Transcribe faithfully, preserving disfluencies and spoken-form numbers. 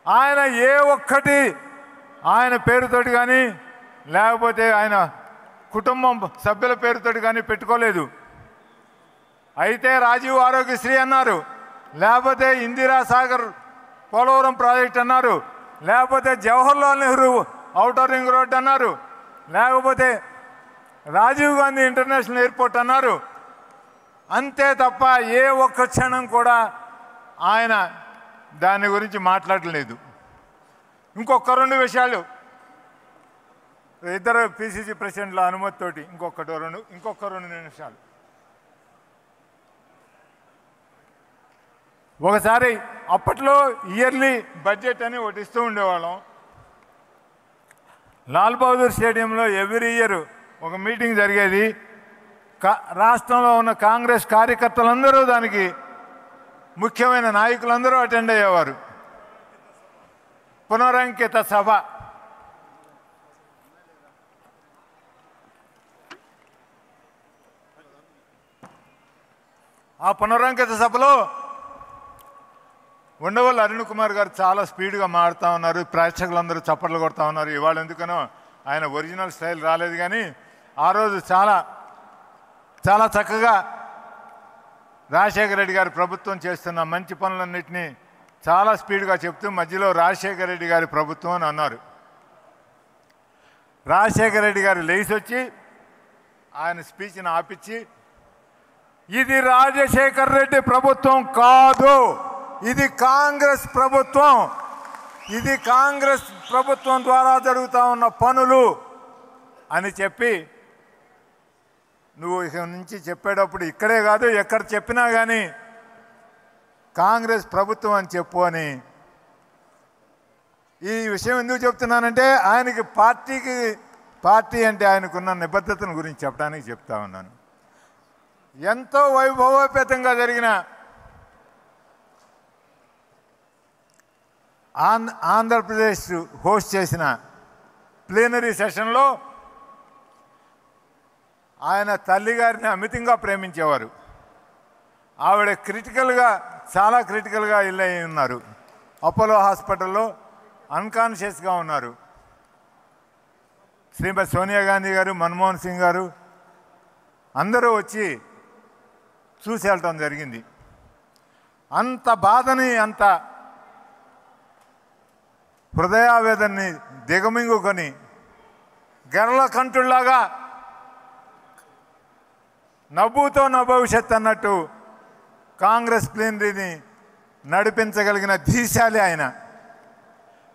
ఆయన ఏ ఒక్కటి ఆయన పేరుతోటి కానీ లేకపోతే ఆయన కుటుంబం సభ్యుల పేరుతోటి కానీ పెట్టుకోలేదు. అయితే రాజీవ్ ఆరోగ్యశ్రీ అన్నారు, లేకపోతే ఇందిరా సాగర్ పోలవరం ప్రాజెక్ట్ అన్నారు, లేకపోతే Jawaharlal Nehru outer ring road అన్నారు, లేకపోతే రాజీవ్ గాంధీ ఇంటర్నేషనల్ ఎయిర్పోర్ట్ అన్నారు. అంతే తప్ప ఏ ఒక్క క్షణం కూడా ఆయన దాని గురించి మాట్లాడలేదు. ఇంకొక రెండు విషయాలు ఇద్దరు పిసిసి ప్రెసిడెంట్ల అనుమతితోటి ఇంకొకటి రెండు ఇంకొక రెండు నిమిషాలు. ఒకసారి అప్పట్లో ఇయర్లీ బడ్జెట్ అని ఒకటి ఇస్తూ ఉండేవాళ్ళం. లాల్ బహదూర్ స్టేడియంలో ఎవ్రీ ఇయర్ ఒక మీటింగ్ జరిగేది. కా రాష్ట్రంలో ఉన్న కాంగ్రెస్ కార్యకర్తలందరూ దానికి ముఖ్యమైన నాయకులందరూ అటెండ్ అయ్యేవారు. పునరంకిత సభ. ఆ పునరంకిత సభలో ఉండవల్లి అరుణ్ కుమార్ గారు చాలా స్పీడ్గా మాడుతూ ఉన్నారు. ప్రేక్షకులందరూ చప్పట్లు కొడుతూ ఉన్నారు. ఇవాళ ఎందుకనో ఆయన ఒరిజినల్ స్టైల్ రాలేదు, కానీ ఆ రోజు చాలా చాలా చక్కగా రాజశేఖర రెడ్డి గారి ప్రభుత్వం చేస్తున్న మంచి పనులన్నింటినీ చాలా స్పీడ్గా చెప్తూ మధ్యలో రాజశేఖర రెడ్డి గారి ప్రభుత్వం అని అన్నారు. రాజశేఖర రెడ్డి గారు లేచి వచ్చి ఆయన స్పీచ్ని ఆపించి, ఇది రాజశేఖర రెడ్డి ప్రభుత్వం కాదు, ఇది కాంగ్రెస్ ప్రభుత్వం, ఇది కాంగ్రెస్ ప్రభుత్వం ద్వారా జరుగుతూ ఉన్న పనులు అని చెప్పి, నువ్వు ఇక నుంచి చెప్పేటప్పుడు ఇక్కడే కాదు ఎక్కడ చెప్పినా కానీ కాంగ్రెస్ ప్రభుత్వం అని చెప్పు అని. ఈ విషయం ఎందుకు చెప్తున్నానంటే ఆయనకి పార్టీకి పార్టీ అంటే ఆయనకున్న నిబద్ధతను గురించి చెప్పడానికి చెప్తా ఉన్నాను. ఎంతో వైభవోపేతంగా జరిగిన ఆంధ్రప్రదేశ్ హోస్ట్ చేసిన ప్లీనరీ సెషన్లో ఆయన తల్లిగారిని అమితంగా ప్రేమించేవారు. ఆవిడ క్రిటికల్గా చాలా క్రిటికల్గా ఇల్లు ఉన్నారు. అపోలో హాస్పిటల్లో అన్కాన్షియస్గా ఉన్నారు. శ్రీమతి సోనియా గాంధీ గారు, మన్మోహన్ సింగ్ గారు అందరూ వచ్చి చూసి వెళ్ళటం జరిగింది. అంత బాధని, అంత హృదయావేదనని దిగమింగుకొని గెర్ల కంటుల్లాగా నవ్వుతో నా భవిష్యత్ అన్నట్టు కాంగ్రెస్ ప్లీనరీని నడిపించగలిగిన ధీశాలి ఆయన.